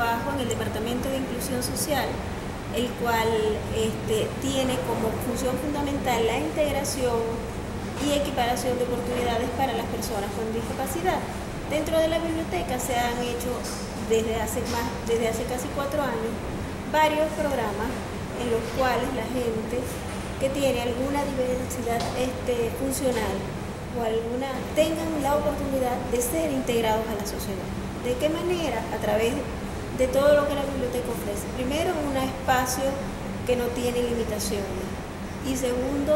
trabajo en el Departamento de Inclusión Social, el cual tiene como función fundamental la integración y equiparación de oportunidades para las personas con discapacidad. Dentro de la biblioteca se han hecho desde hace casi 4 años varios programas en los cuales la gente que tiene alguna diversidad funcional o tengan la oportunidad de ser integrados a la sociedad. ¿De qué manera? A través de todo lo que la biblioteca ofrece. Primero, un espacio que no tiene limitaciones y segundo,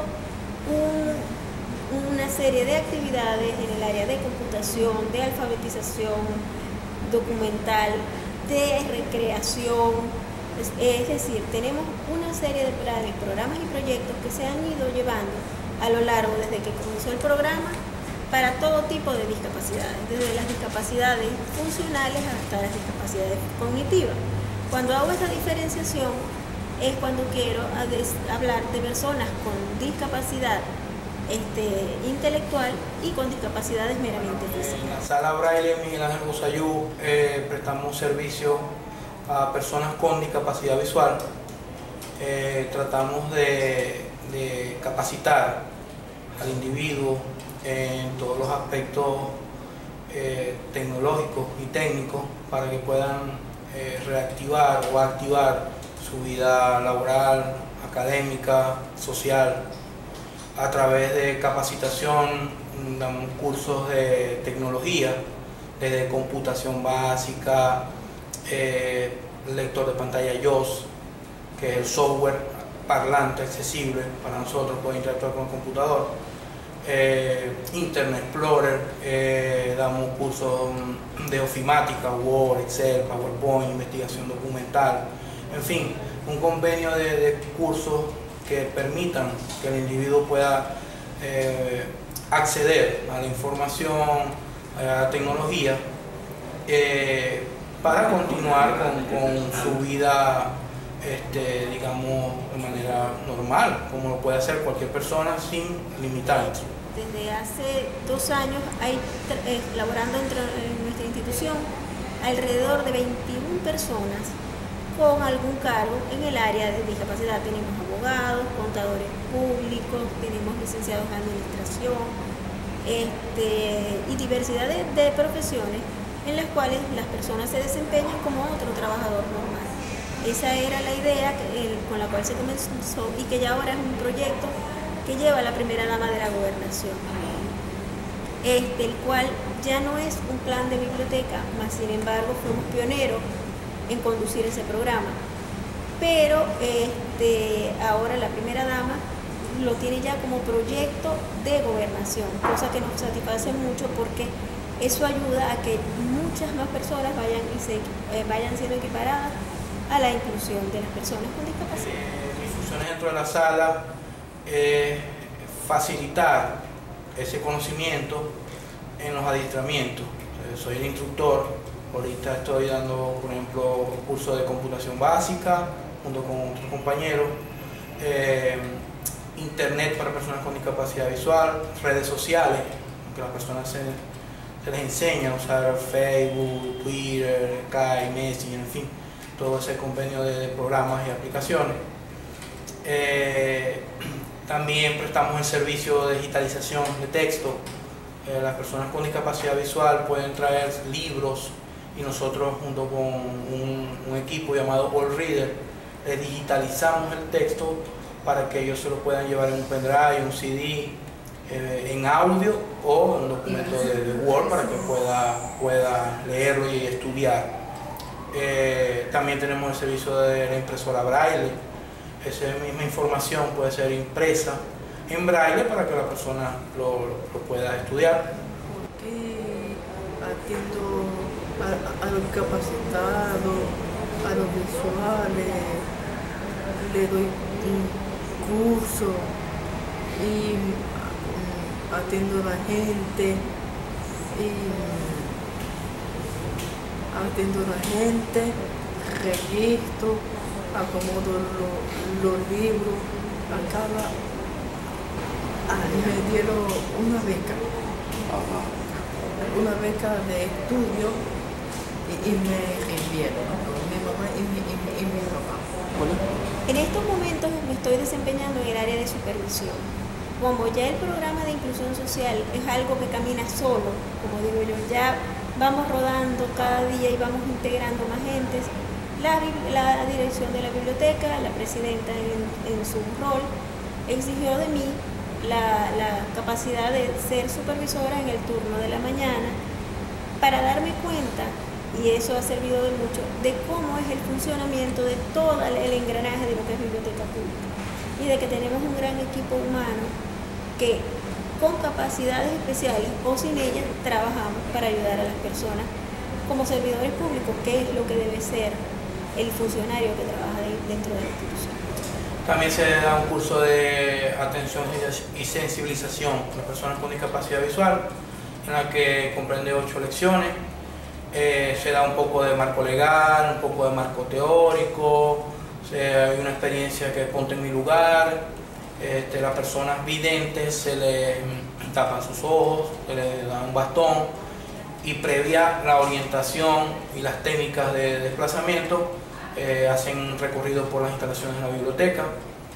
una serie de actividades en el área de computación, de alfabetización documental, de recreación. Es decir, tenemos una serie de planes, programas y proyectos que se han ido llevando a lo largo desde que comenzó el programa para todo tipo de discapacidades, desde las discapacidades funcionales hasta las discapacidades cognitivas. Cuando hago esta diferenciación es cuando quiero hablar de personas con discapacidad intelectual y con discapacidades meramente físicas. En la sala Braille Miguel Ángel Busayú prestamos servicio a personas con discapacidad visual. Tratamos de capacitar al individuo en todos los aspectos tecnológicos y técnicos para que puedan reactivar o activar su vida laboral, académica, social. A través de capacitación damos cursos de tecnología, desde computación básica, lector de pantalla JAWS, que es el software parlante accesible para nosotros poder interactuar con el computador, Internet Explorer, damos cursos de ofimática, Word, Excel, PowerPoint, investigación documental, en fin, un convenio de cursos que permitan que el individuo pueda acceder a la información, a la tecnología, para continuar con su vida, digamos, de manera normal, como lo puede hacer cualquier persona sin limitantes. Desde hace 2 años hay laborando en nuestra institución alrededor de 21 personas con algún cargo en el área de discapacidad. Tenemos abogados, contadores públicos, tenemos licenciados en administración y diversidad de profesiones en las cuales las personas se desempeñan como otro trabajador normal. Esa era la idea con la cual se comenzó y que ya ahora es un proyecto que lleva la primera dama de la gobernación, el cual ya no es un plan de biblioteca, mas sin embargo fuimos pioneros en conducir ese programa, pero ahora la primera dama lo tiene ya como proyecto de gobernación, cosa que nos satisface mucho porque eso ayuda a que muchas más personas vayan siendo equiparadas a la inclusión de las personas con discapacidad. Mis funciones dentro de la sala es facilitar ese conocimiento en los adiestramientos. Soy el instructor, ahorita estoy dando, por ejemplo, cursos de computación básica junto con otros compañeros, internet para personas con discapacidad visual, redes sociales, que las personas se les enseña a usar Facebook, Twitter, Skype, Messenger, en fin, todo ese convenio de programas y aplicaciones. También prestamos el servicio de digitalización de texto. Las personas con discapacidad visual pueden traer libros y nosotros junto con un equipo llamado All Reader les digitalizamos el texto para que ellos se lo puedan llevar en un pendrive, un CD, en audio o en un documento de Word para que pueda leerlo y estudiar. También tenemos el servicio de la impresora Braille. Esa misma información puede ser impresa en Braille para que la persona lo pueda estudiar. Porque atiendo a los capacitados, a los visuales, le doy un curso y atiendo a la gente registro, acomodo los libros. Me dieron una beca de estudio y me enviaron. y mi papá. En estos momentos me estoy desempeñando en el área de supervisión. Como ya el programa de inclusión social es algo que camina solo, como digo yo, ya vamos rodando cada día y vamos integrando más gentes, la dirección de la biblioteca, la presidenta en su rol, exigió de mí la capacidad de ser supervisora en el turno de la mañana para darme cuenta, y eso ha servido de mucho, de cómo es el funcionamiento de todo el engranaje de lo que es biblioteca pública y de que tenemos un gran equipo humano que con capacidades especiales o sin ellas trabajamos para ayudar a las personas como servidores públicos, que es lo que debe ser el funcionario que trabaja dentro de la institución. También se da un curso de atención y sensibilización a las personas con discapacidad visual, en la que comprende 8 lecciones. Se da un poco de marco legal, un poco de marco teórico, hay una experiencia que ponte en mi lugar. Las personas videntes se les tapan sus ojos, se les da un bastón, y previa la orientación y las técnicas de desplazamiento hacen un recorrido por las instalaciones de la biblioteca.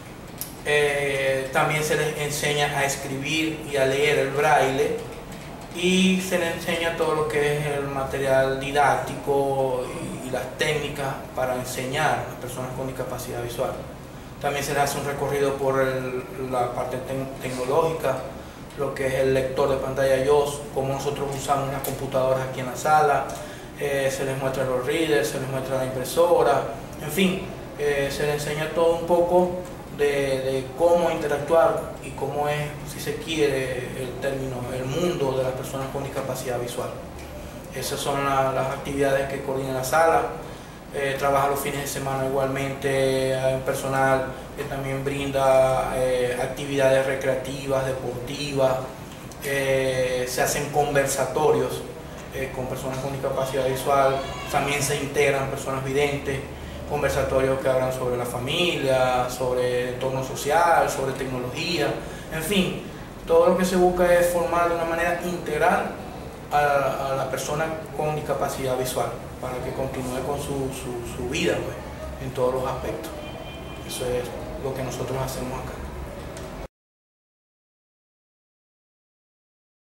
También se les enseña a escribir y a leer el braille, y se les enseña todo lo que es el material didáctico y las técnicas para enseñar a las personas con discapacidad visual. También se les hace un recorrido por la parte tecnológica, lo que es el lector de pantalla JAWS, cómo nosotros usamos las computadoras aquí en la sala, se les muestra los readers, se les muestra la impresora, en fin, se les enseña todo un poco de cómo interactuar y cómo es, si se quiere, el mundo de las personas con discapacidad visual. Esas son las actividades que coordina la sala. Trabaja los fines de semana igualmente, hay un personal que también brinda actividades recreativas, deportivas, se hacen conversatorios con personas con discapacidad visual, también se integran personas videntes, conversatorios que hablan sobre la familia, sobre el entorno social, sobre tecnología, en fin, todo lo que se busca es formar de una manera integral a la persona con discapacidad visual para que continúe con su vida, pues, en todos los aspectos. Eso es lo que nosotros hacemos acá.